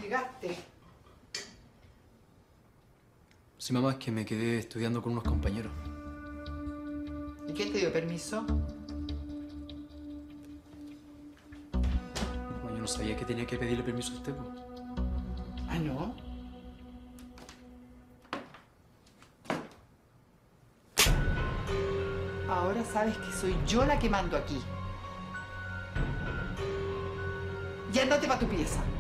llegaste. Sí, mamá, es que me quedé estudiando con unos compañeros. ¿Y quién te dio permiso? Bueno, yo no sabía que tenía que pedirle permiso a usted, pues. Ah, ¿no? Ahora sabes que soy yo la que mando aquí. Y ándate para tu pieza.